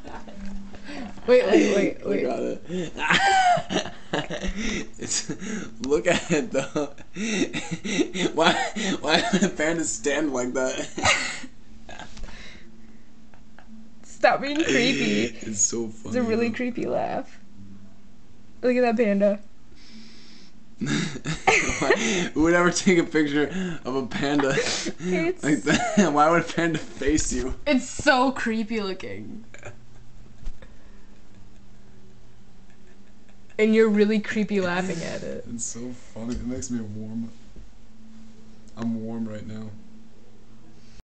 Wait. Look at it. Look at it though. Why did the panda stand like that? Stop being creepy. It's so funny. It's a really creepy laugh. Look at that panda. Who would ever take a picture of a panda like that? Why would a panda face you? It's so creepy looking. And you're really creepy laughing at it. It's so funny. It makes me warm. I'm warm right now.